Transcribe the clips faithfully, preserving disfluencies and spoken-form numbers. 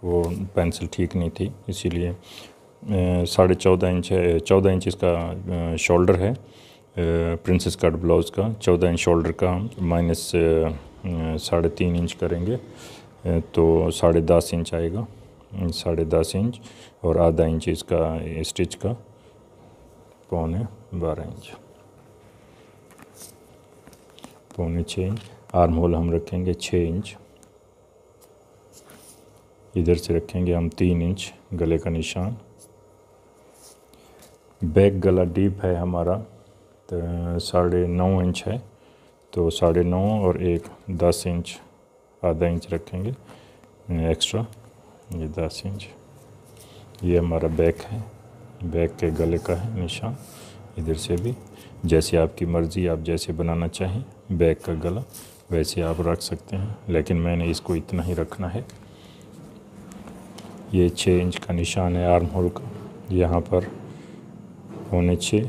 वो पेंसिल ठीक नहीं थी, इसीलिए साढ़े चौदह इंच है, चौदह इंच इसका शोल्डर है प्रिंसेस कट ब्लाउज़ का। चौदह इंच शोल्डर का हम माइनस साढ़े तीन इंच करेंगे तो साढ़े दस इंच आएगा, साढ़े दस इंच, और आधा इंच इसका स्टिच का, पौने बारह इंच, पौने छः इंच। आर्म होल हम रखेंगे छः इंच, इधर से रखेंगे हम तीन इंच गले का निशान। बैक गला डीप है हमारा तो साढ़े नौ इंच है, तो साढ़े नौ और एक दस इंच, आधा इंच रखेंगे एक्स्ट्रा, ये दस इंच। ये हमारा बैक है, बैक के गले का है निशान। इधर से भी जैसे आपकी मर्ज़ी, आप जैसे बनाना चाहें बैक का गला वैसे आप रख सकते हैं, लेकिन मैंने इसको इतना ही रखना है। ये छः इंच का निशान है आर्म होल का, यहाँ पर पौने छः,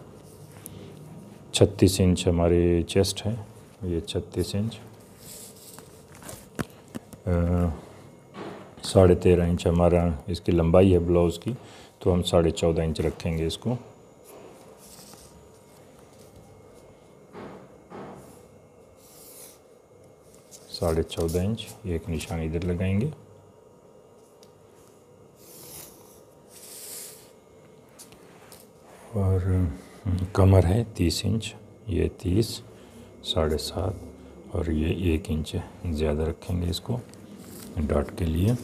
छत्तीस इंच हमारी चेस्ट है, ये छत्तीस इंच, साढ़े तेरह इंच हमारा इसकी लंबाई है ब्लाउज़ की, तो हम साढ़े चौदह इंच रखेंगे इसको। साढ़े चौदह इंच, एक निशान इधर लगाएंगे। और कमर है तीस इंच, ये तीस, साढ़े सात, और ये एक इंच ज़्यादा रखेंगे इसको डॉट के लिए।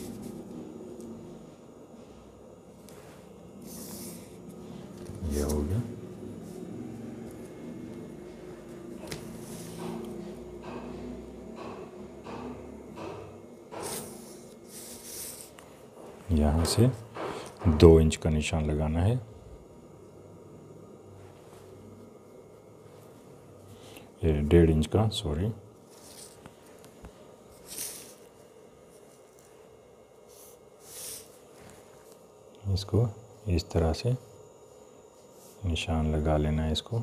ये हो गया। यहाँ से दो इंच का निशान लगाना है, ये डेढ़ इंच का, सॉरी, इसको इस तरह से निशान लगा लेना है इसको।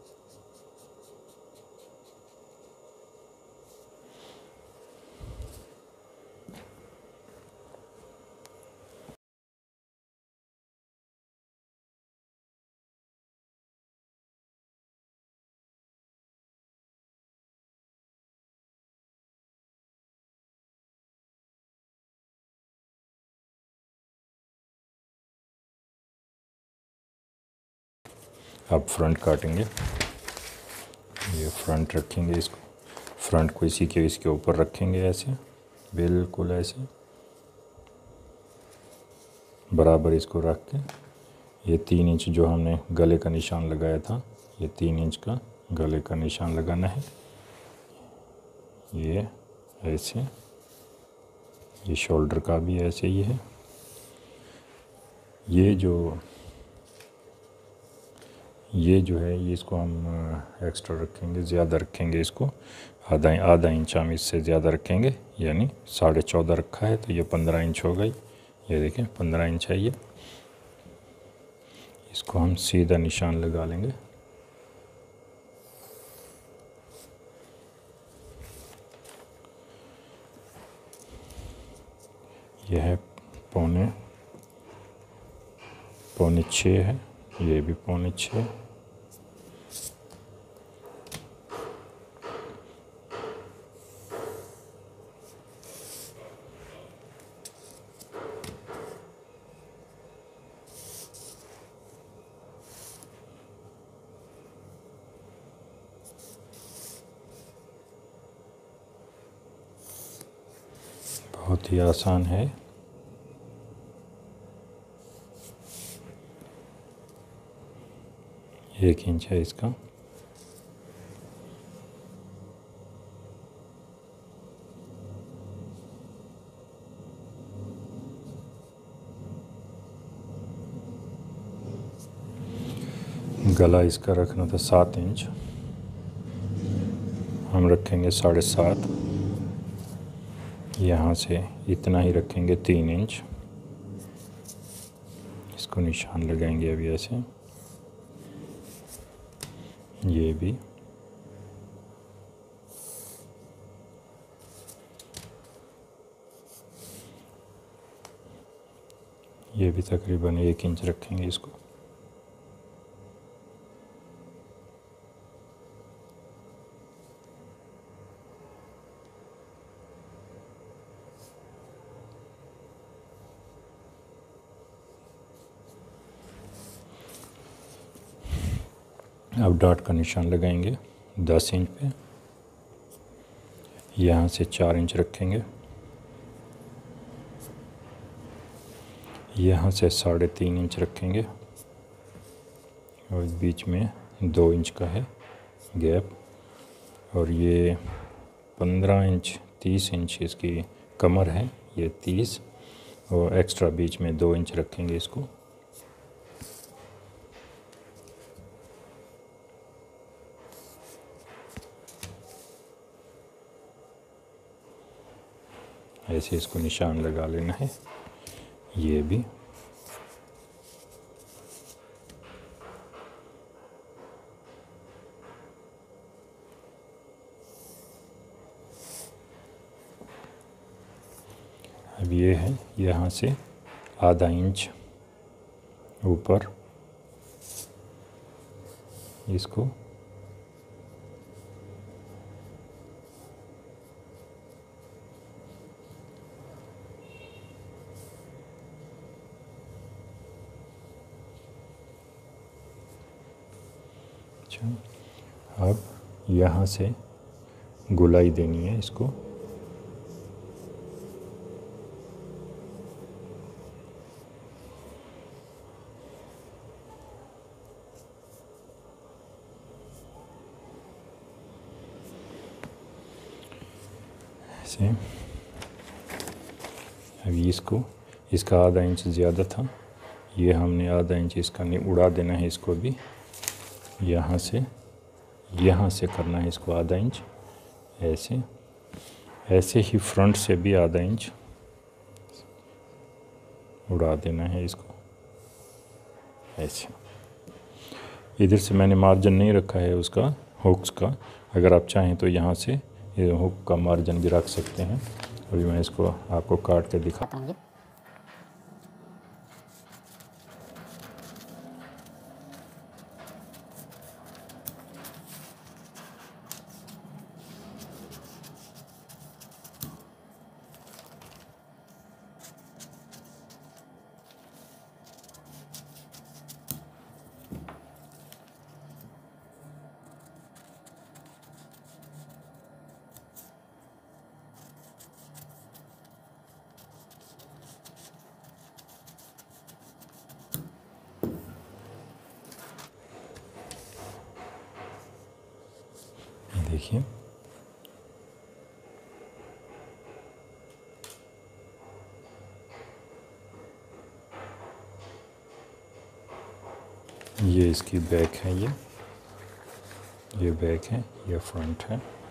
अब फ्रंट काटेंगे, ये फ्रंट रखेंगे इसको, फ्रंट को इसी के इसके ऊपर रखेंगे, ऐसे बिल्कुल ऐसे बराबर इसको रख के। ये तीन इंच जो हमने गले का निशान लगाया था, ये तीन इंच का गले का निशान लगाना है, ये ऐसे, ये शोल्डर का भी ऐसे ही है। ये जो ये जो है ये इसको हम एक्स्ट्रा रखेंगे, ज़्यादा रखेंगे इसको, आधा आधा इंच हम इससे ज़्यादा रखेंगे, यानी साढ़े चौदह रखा है तो ये पंद्रह इंच हो गई। ये देखें पंद्रह इंच है ये, इसको हम सीधा निशान लगा लेंगे। यह है पौने पौने छः है, ये भी पौने छः, बहुत ही आसान है। एक इंच है इसका, गला इसका रखना था सात इंच, हम रखेंगे साढ़े सात, यहाँ से इतना ही रखेंगे तीन इंच, इसको निशान लगाएंगे अभी ऐसे, ये भी ये भी तकरीबन एक इंच रखेंगे इसको। अब डॉट का निशान लगाएंगे दस इंच पे, यहाँ से चार इंच रखेंगे, यहाँ से साढ़े तीन इंच रखेंगे और बीच में दो इंच का है गैप, और ये पंद्रह इंच तीस इंच इसकी कमर है, ये तीस, और एक्स्ट्रा बीच में दो इंच रखेंगे इसको। ऐसे इसको निशान लगा लेना है। ये भी अब ये है, यहाँ से आधा इंच ऊपर इसको अब यहाँ से गुलाई देनी है इसको। ऐसे अभी इसको, इसका आधा इंच ज़्यादा था, ये हमने आधा इंच इसका नहीं उड़ा देना है इसको भी। यहाँ से यहाँ से करना है इसको आधा इंच, ऐसे ऐसे ही फ्रंट से भी आधा इंच उड़ा देना है इसको ऐसे। इधर से मैंने मार्जिन नहीं रखा है उसका हुक्स का, अगर आप चाहें तो यहाँ से ये हुक का मार्जिन भी रख सकते हैं। अभी मैं इसको आपको काट के दिखाता हूँ। देखिए ये इसकी बैक है, ये ये बैक है, ये फ्रंट है।